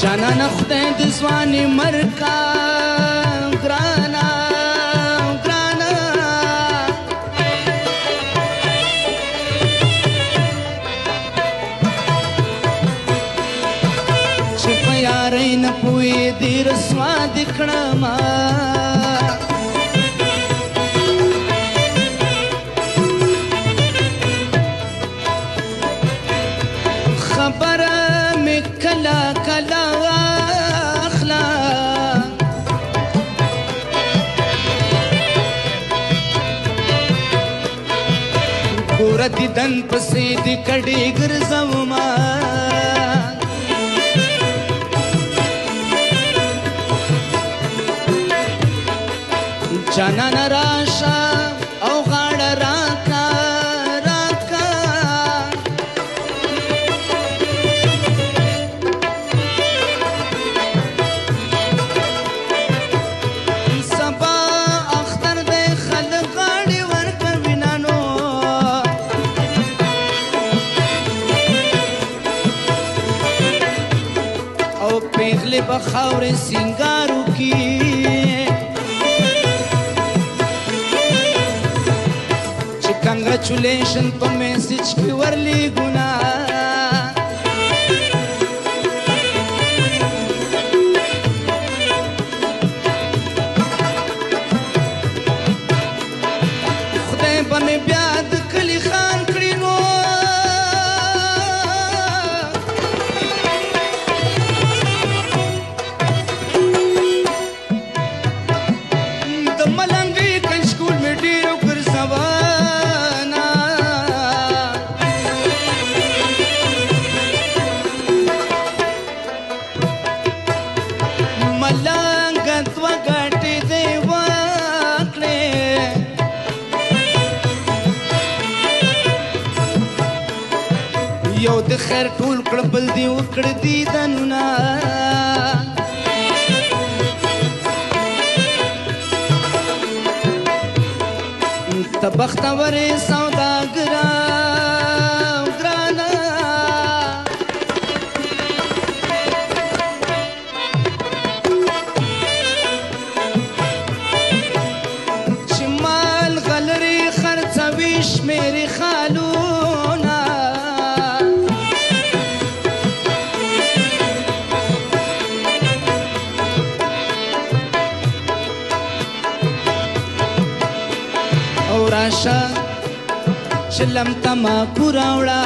جانانه خدای د ځواني مرکه ګرانه ګرانه چې په یارۍ نه پوهېدې رسوا دې کړمه خبره مې کله کله اخله ګوره دیدن پسې دې کډې ګرځومه جانانه راشه او غاړه راکه راکه سبا اختر دی خلک غاړې ورکوي نانو او پیغلې به خاورې سینګار وکړي Congratulations په میسج کې ورلیږونه خدای به مې بیا د کلي خان کړي نو د ملنګۍ کنجکول مې ډېر وګرځوه یو د خیر ټول کړه بل دې وکړه دیدنونه ته بختورې سوداګره ګرانه چې مال غلرې خرڅوي شمېرې خالونه راشه چلم تماکو راوړه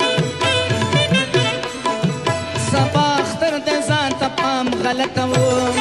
سبا اختر د ځان ته پام غلطه و